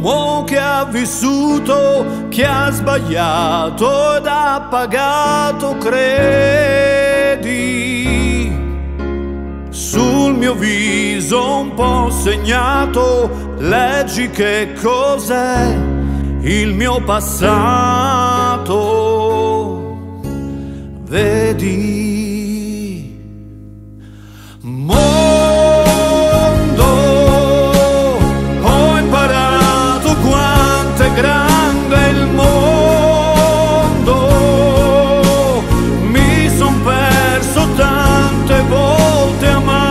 uomo che ha vissuto, che ha sbagliato ed ha pagato, credi. Sul mio viso un po' segnato, leggi che cos'è il mio passato. Vedi. Mondo, ho imparato quanto è grande il mondo, mi son perso tante volte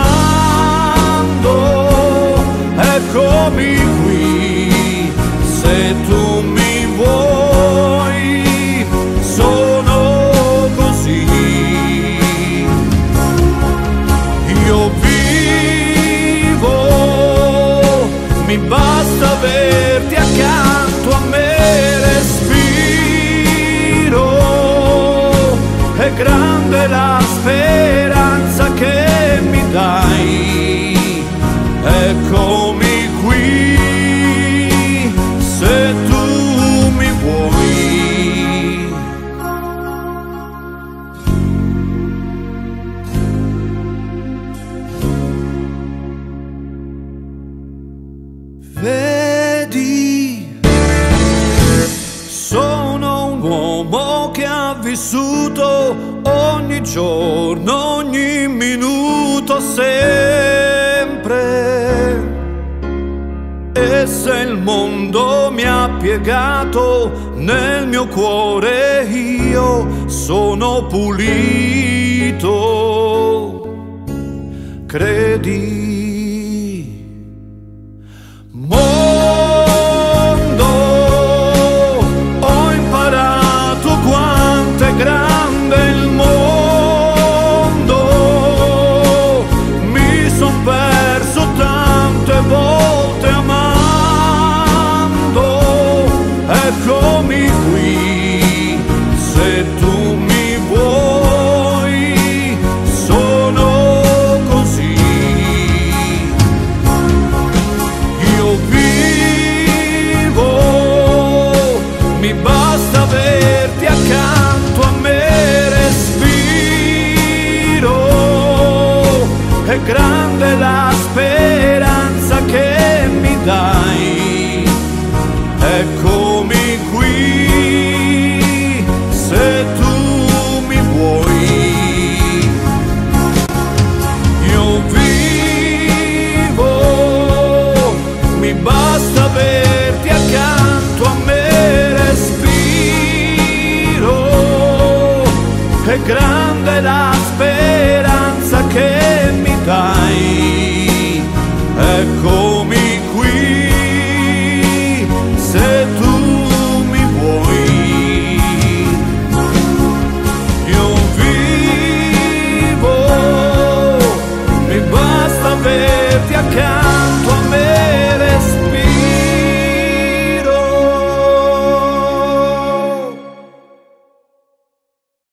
amando, eccomi qui, se tu mi vuoi, sono così. Io vivo, mi basta averti accanto a me, respiro, è grande la speranza che mi dai, eccomi qui, se tu mi vuoi. Vedi, sono un uomo che ha vissuto ogni giorno, ogni minuto, sempre. E se il mondo mi ha piegato, nel mio cuore io sono pulito, credi. Mondo, ho imparato quanto è grande il mondo, mi son perso tante volte amando, eccomi qui, se tu mi vuoi, sono così. Mi basta averti accanto a me, respiro, è grande la speranza che mi dai,